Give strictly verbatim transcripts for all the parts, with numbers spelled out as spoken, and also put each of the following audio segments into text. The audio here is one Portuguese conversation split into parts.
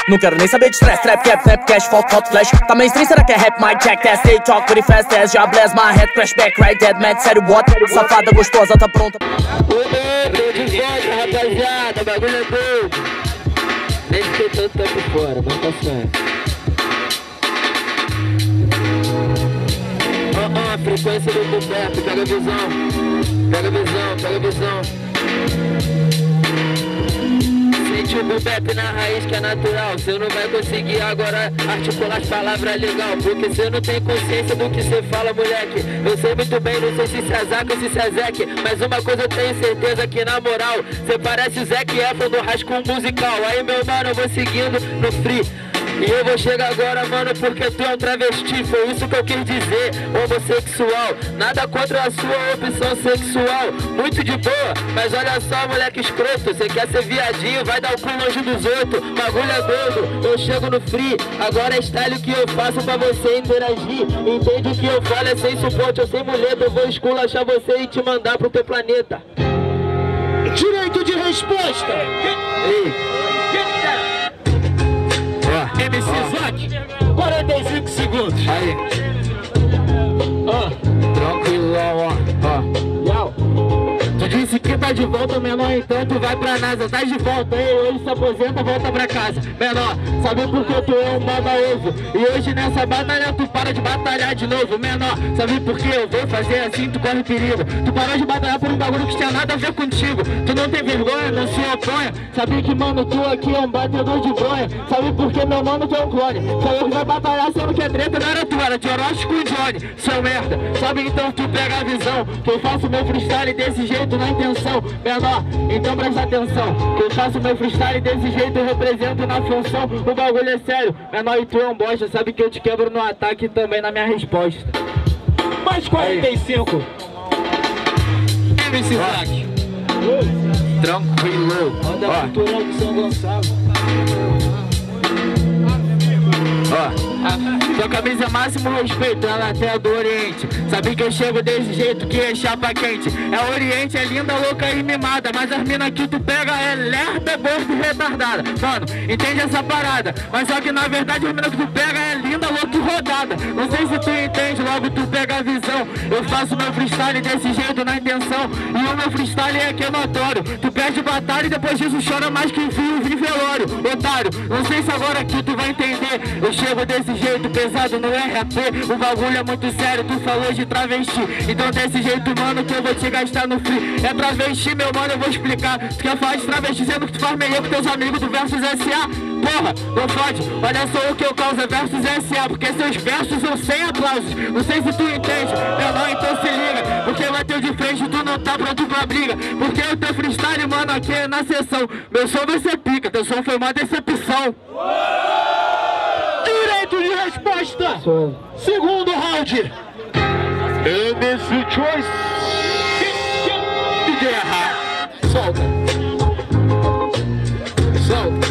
Não quero nem saber de stress, trap, cap, rap, cash, foto, foto, flash. Tá mainstream, será que é rap, mic, check, test, they talk, pretty fast, test, já blast, my head, crash back, right, dead, mad, sério, what? Safada, gostosa, tá pronta. Ô, tô de volta, rapaziada, bagulho é doido. Nem fiquei tanto tempo fora, mas tá certo. Ah, ah, a frequência do coberto, pega a visão. Pega a visão, pega a visão. Sente o bebep na raiz que é natural. Cê não vai conseguir agora articular as palavras legal, porque cê não tem consciência do que cê fala, moleque. Eu sei muito bem, não sei se se azaca ou se se azeque, mas uma coisa eu tenho certeza que na moral cê parece o Zac Efron do Rascunho Musical. Aí meu mano, eu vou seguindo no free. E eu vou chegar agora, mano, porque tu é um travesti. Foi isso que eu quis dizer, homossexual. Nada contra a sua opção sexual, muito de boa, mas olha só, moleque escroto. Cê quer ser viadinho, vai dar o cu longe dos outros. Bagulho é doido, eu chego no free. Agora é style que eu faço pra você interagir. Entende o que eu falo, é sem suporte, eu sem muleta. Eu vou esculachar você e te mandar pro teu planeta. Direito de resposta. Ei. M C Zac, quarenta e cinco segundos. Aí. Ó, tranquilão, ó. Ó. Tu disse que tá de volta, menor, então tu vai pra NASA. Tá de volta, ei, hoje se aposenta, volta pra casa. Menor, sabe por que tu é um baba-ovo? E hoje nessa batalha tu para de batalhar de novo. Menor, sabe por que eu vou fazer assim, tu corre perigo. Tu parou de batalhar por um bagulho que tinha nada a ver contigo. Tu não tem vergonha, não se oponha. Sabe que, mano, tu aqui é um batedor de bronha. Sabe por que, meu mano, tu é um clone? Só eu que vai batalhar, sendo que é treta, não era tu, era de Orochi com o Johnny, seu merda. Sabe, então tu pega a visão, que eu faço meu freestyle desse jeito na intenção. Menor, então presta atenção, que eu faço meu freestyle desse jeito, eu represento na função. O bagulho é sério, menor, e tu é um bosta. Sabe que eu te quebro no ataque e também na minha resposta. Mais quarenta e cinco. M C Zac. Tranquilo. Olha a cultura de São Gonçalo. Ó, sua camisa é máximo respeito, ela até é do Oriente. Sabe que eu chego desse jeito que é chapa quente. É Oriente, é linda, louca e mimada, mas as minas que tu pega é lerda, gorda e retardada. Mano, entende essa parada? Mas só que na verdade as minas que tu pega é linda, louca e rodada. Não sei se tu entende, logo tu pega a visão. Eu faço meu freestyle desse jeito na intenção. E o meu freestyle é que é notório. Tu perde batalha e depois disso chora mais que fio de velório. Otário, não sei se agora aqui tu vai entender. Eu chego desse jeito pesado no R A P. O bagulho é muito sério, tu falou de travesti. Então desse jeito, mano, que eu vou te gastar no free. É travesti, meu mano, eu vou explicar. Tu quer falar de travesti sendo que tu faz melhor com teus amigos do Versus S A? Porra, não fode, olha só o que eu causo, é Versus S A. Porque seus versos são sem aplausos. Não sei se tu entende, menor, então se liga. Porque bateu de frente, tu não tá pronto pra briga. Porque o teu freestyle, mano, aqui é na sessão. Meu som vai ser pica, teu som foi uma decepção. Direito de resposta. Segundo round. M C Choice. D J errar. Solta. Solta.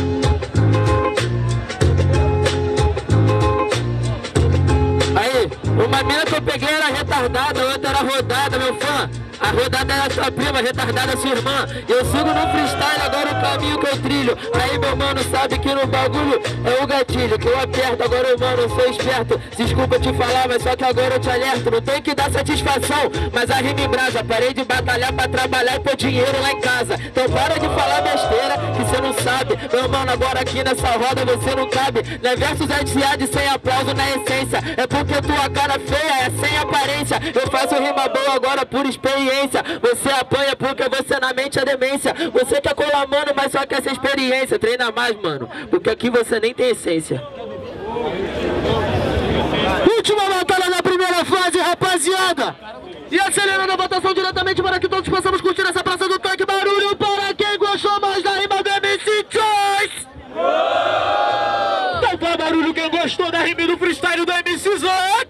Aí, uma mina que eu peguei era retardada, a outra era rodada, meu fã. A rodada é a sua prima, retardada é sua irmã. Eu sigo no freestyle agora o caminho que eu trilho. Aí meu mano sabe que no bagulho é o gatilho que eu aperto. Agora eu, mano, eu sou esperto. Desculpa te falar, mas só que agora eu te alerto. Não tem que dar satisfação, mas a rima em brasa. Parei de batalhar pra trabalhar e pôr dinheiro lá em casa. Então para de falar besteira que você não sabe. Meu mano, agora aqui nessa roda você não cabe. Não é versus S A de sem aplauso na essência. É porque tua cara feia é sem aparência. Eu faço rima boa agora por experiência. Você apanha porque você na mente é demência. Você quer colar, mano, mas só quer essa experiência. Treina mais, mano, porque aqui você nem tem essência. Última batalha da primeira fase, rapaziada. E acelerando a votação diretamente para que todos possamos curtir essa praça do tanque. Barulho para quem gostou mais da rima do M C Choice. Então faz barulho quem gostou da rima do freestyle do M C Zac.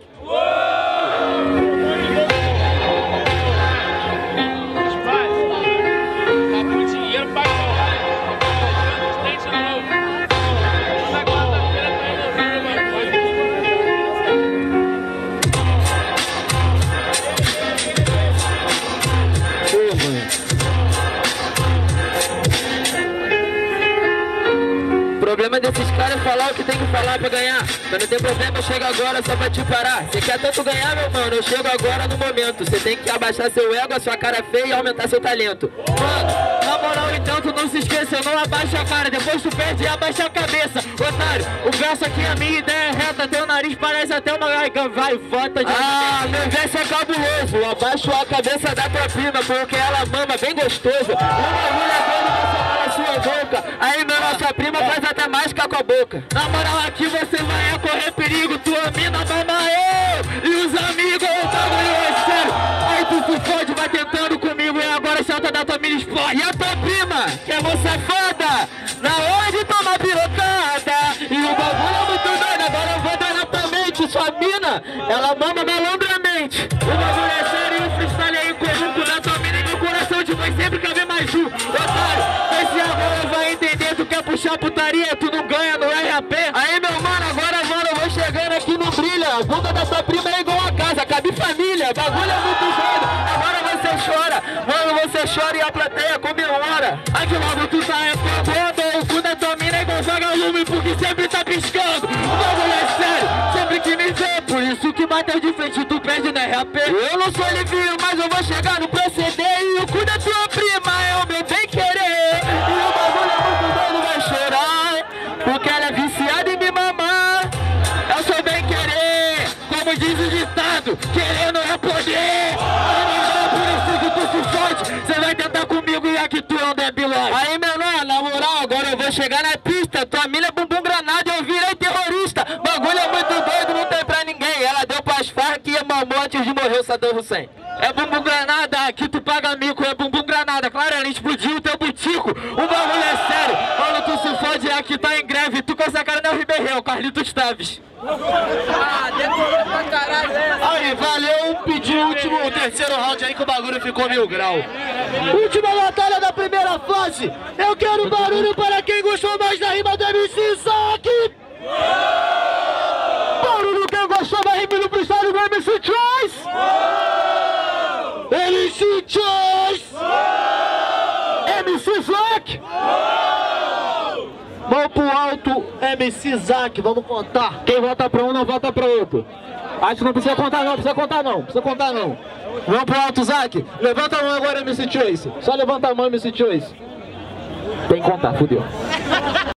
O problema desse os caras falar o que tem que falar pra ganhar. Mas não tem problema, eu chego agora só pra te parar. Você quer tanto ganhar, meu mano, eu chego agora no momento. Você tem que abaixar seu ego, a sua cara feia e aumentar seu talento. Mano, na moral então tu não se esqueça, eu não abaixo a cara, depois tu perde e abaixa a cabeça. Otário, o verso aqui, a minha ideia é reta, teu nariz parece até uma gaivota de... Ah, meu verso é cabuloso, abaixo a cabeça da tua prima, porque ela mama bem gostoso. Uma mulher doida você fala sua boca, aí meu nossa prima faz até mágica com a boca. Na moral aqui você vai correr perigo, tua mina mama eu e os amigos, o bagulho é sério. Aí tu se fode, vai tentando comigo e agora solta da tua mina explode. E a tua prima, que é moça foda, na hora de tomar pirotada. E o bagulho é muito doido, agora eu vou dar na tua mente. Sua mina, ela mama malandramente. O bagulho é sério e o freestyle é incomum. Com a tua mina e meu coração te vai sempre caber mais um. Otário, esse agora vai entender, tu quer puxar putaria, tu não ganha no R A P. Aí meu mano, agora mano, eu vou chegando aqui no brilha. A bunda da tua prima é igual a casa, cabe família. Bagulho é muito doido, agora você chora. Mano, você chora e a plateia comemora. Aqui logo tu tá é foda, o cu da tua mina é igual vagalume, porque sempre tá piscando. O bagulho é sério, sempre que me vê, por isso que bateu de frente, tu perde no R A P. Eu não sou livinho, mas eu vou chegar no proceder. E o cu da tua prima é o meu bem querer. E o bagulho é muito doido, vai chorar, porque ela é viciada em me mamar. Eu sou bem querer, como diz o ditado, querendo é poder. Por isso que tu se fode, você vai tentar comigo e aqui tu é um debilóide. Aí menor, na moral, agora eu vou chegar na pista. Tua mina é bumbum granada, eu virei terrorista. Bagulho é muito doido, não tem pra ninguém. Ela deu pras Farc e mamou antes de morrer o Saddam Hussein. É bumbum granada, aqui tu paga mico, é bumbum granada. Claro, ela explodiu o teu butico. O bagulho é sério, quando tu se fode, aqui tá em greve. Tu com essa cara não é o Ribeirinho, é o Carlitos Teves. Ah, decorou pra caralho, né? Aí, valeu, pediu o último, o terceiro round aí que o bagulho ficou mil grau. Última batalha da primeira fase. Eu quero barulho para quem gostou mais da rima do M C Isaac. Barulho quem gostou da rima do freestyle do M C Choice. M C Choice. M C Isaac. Mão pro alto, M C Isaac, vamos contar. Quem vota pra um não vota pra outro. Acho que não precisa contar não, precisa contar não, precisa contar não. Vamos pro alto, Zac. Levanta a mão agora, M C Choice. Só levanta a mão, M C Choice. Tem que contar, fudeu.